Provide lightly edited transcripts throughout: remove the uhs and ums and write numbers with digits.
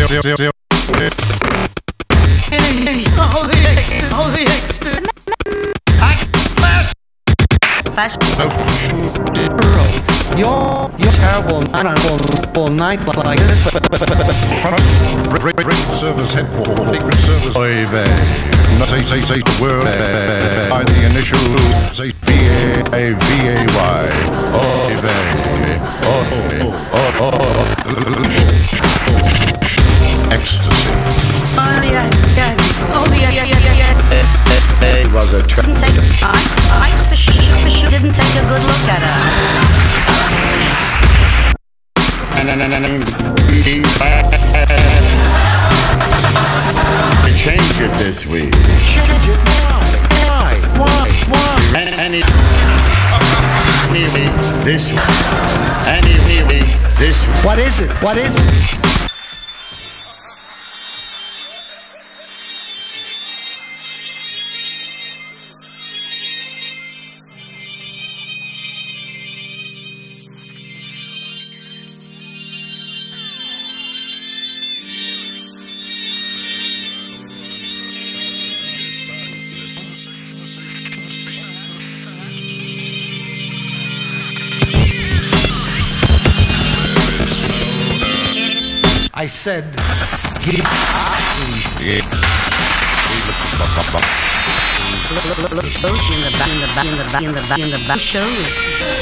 You're terrible night like this. Front service headquarters. Secret service. Oy vey. Not say the word by the initial. Say V-A-V-A-Y. Oy vey. Ecstasy. It was a trip. I didn't take a good look at her. Change it this week. Change it. Why? This What is it? I said, get out. In the back shows.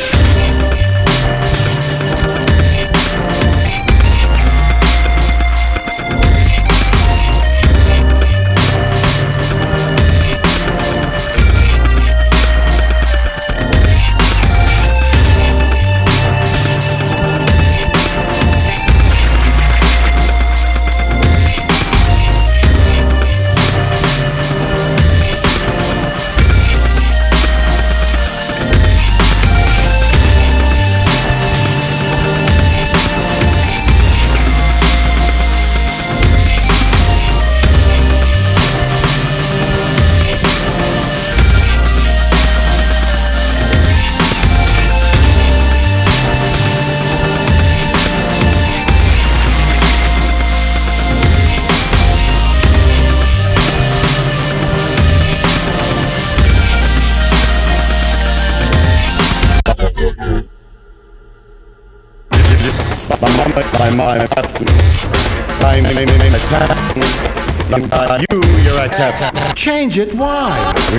You're a tap. Change it. Why?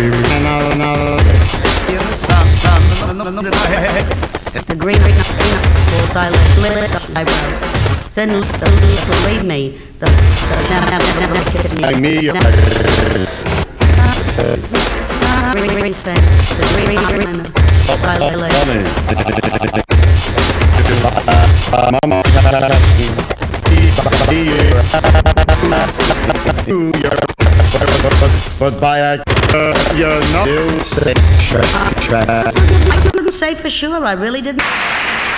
The green false eyelids, eyebrows. Then believe me, the green face, the green false eyelids. But by a you're not. I couldn't say for sure. I really didn't.